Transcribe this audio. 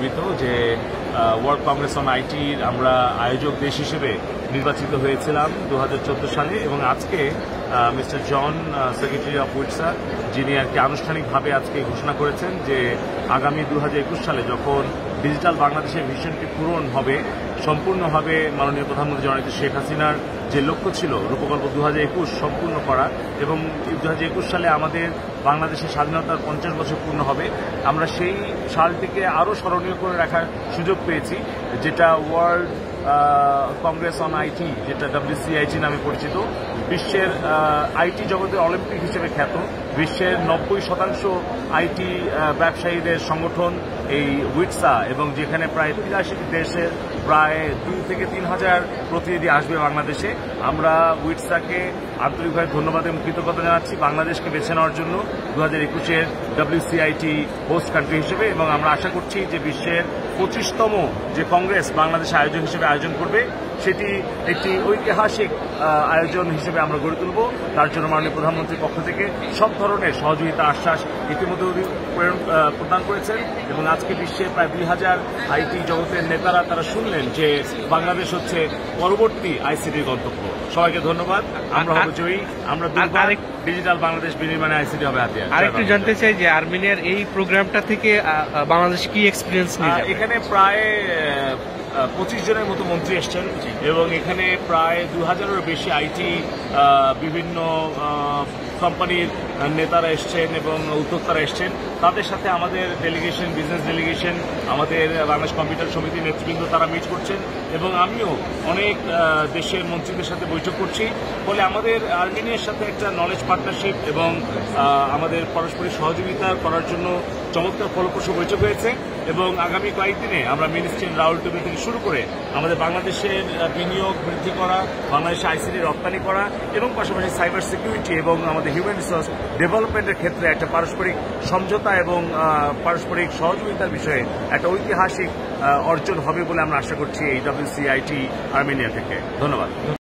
গর্বিত যে world Congress on আইটির আমরা আয়োজক দেশ হিসেবে নির্বাচিত হয়েছিলাম 2014 সালে এবং আজকে মিস্টার জন সেক্রেটারি অফ উইটসা যিনি আর কি আনুষ্ঠানিকভাবে আজকে ঘোষণা করেছেন যে আগামী 2021 সালে যখন ডিজিটাল বাংলাদেশের ভিশনটি পূরণ হবে সম্পূর্ণভাবে মাননীয় প্রধানমন্ত্রী জননেত্রী শেখ হাসিনার যে লক্ষ্য ছিল রূপকল্প 2021 সম্পূর্ণ করা এবং 2021 সালে আমাদের বাংলাদেশের স্বাধীনতার 50 বছর পূর্ণ হবে আমরা সেই সালটিকে আরও স্মরণীয় করে রাখার সুযোগ পেয়েছি যেটা ওয়ার্ল্ড কংগ্রেস অন আইটি যেটা WCIT নামে পরিচিত বিশ্বের আইটি জগতের অলিম্পিক হিসেবে খ্যাত বিশ্বের 90% আইটি ব্যবসায়ীদের সংগঠন এই উইটসা এবং যেখানে প্রায় 83টি দেশের প্রায় 2 থেকে 3 হাজার প্রতিনিধি আসবে বাংলাদেশে আমরা উইটসাকে আন্তরিকভাবে ধন্যবাদ এবং কৃতজ্ঞতা জানাচ্ছি বাংলাদেশকে বেছে নেওয়ার জন্য 2021-এর WCIT হোস্ট কান্ট্রি হিসেবে এবং আমরা আশা করছি যে বিশ্বের 25তম যে কংগ্রেস বাংলাদেশ আয়োজন হিসেবে আয়োজন করবে সেটি একটি ঐতিহাসিক আয়োজন হিসেবে আমরা গড়ে তুলব তার জন্য মাননীয় প্রধানমন্ত্রীর পক্ষ থেকে সব ধরনের সহযোগিতা আশ্বাস ইতিমধ্যে প্রদান করেছেন এবং আজকে বিশ্বের প্রায় 2000 আইটি জগতের নেতারা তারা শুনলেন যে বাংলাদেশ হচ্ছে পরবর্তী আইসিটির গন্তব্য সবাইকে ধন্যবাদ আমরা হব জয়ী আমরা ডিজিটাল বাংলাদেশ বিনির্মাণে আইসিটি হবে হাতিয়ার আরেকটু জানতে চাই যে আর্মেনিয়ার এই প্রোগ্রামটা থেকে বাংলাদেশ কি এক্সপিরিয়েন্স নিয়ে এখানে প্রায় 25 জনের মতো মন্ত্রী এসছেন এবং এখানে প্রায় 2000-এরও বেশি আইটি বিভিন্ন কোম্পানির নেতারা এসছেন এবং উদ্যোক্তারা এসছেন তাদের সাথে আমাদের ডেলিগেশন বিজনেস ডেলিগেশন আমাদের বাংলাদেশ কম্পিউটার সমিতির নেতৃবৃন্দ তারা মিট করছেন এবং আমিও অনেক দেশের মন্ত্রীদের সাথে বৈঠক করছি ফলে আমাদের আর্মেনিয়ার সাথে একটা নলেজ পার্টনারশিপ এবং আমাদের পারস্পরিক সহযোগিতা করার জন্য চমৎকার ফলপ্রসূ বৈঠক হয়েছে এবং আগামী কয়েকদিনে আমরা মিনিস্ট্রি রাউলটুবি থেকে শুরু করে আমাদের বাংলাদেশের বিনিয়োগ বৃদ্ধি করা বাংলাদেশে আইসিটি রপ্তানি করা এবং পাশাপাশি সাইবার সিকিউরিটি এবং আমাদের হিউম্যান রিসোর্স ডেভেলপমেন্টের ক্ষেত্রে একটা পারস্পরিক সমঝোতা এবং পারস্পরিক সহযোগিতার বিষয়ে একটা ঐতিহাসিক অর্জন হবে বলে আমরা আশা করছি এই WCIT আর্মেনিয়া থেকে ধন্যবাদ।